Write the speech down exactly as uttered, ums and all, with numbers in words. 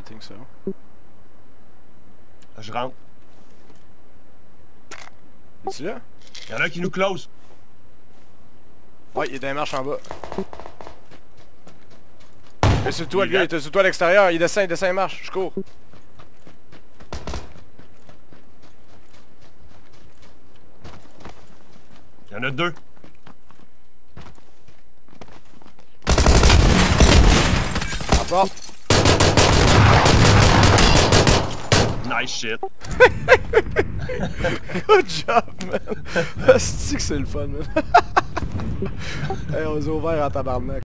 think so. Je rentre. Es-tu là? Y'en a un qui nous close. Ouais, il est dans les marches en bas. Il est sur le toit, le gars, il était sur le toit à l'extérieur. Il descend, il descend les marches. Je cours. Y'en a deux. En porte. Nice shit. Good job, man. C'est que c'est le fun, man. Hey, on s'est ouvert en tabarnak.